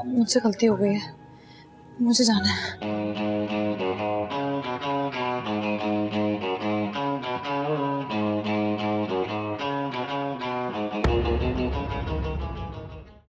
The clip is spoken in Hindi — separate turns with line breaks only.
मुझसे गलती हो गई है, मुझे जाना है।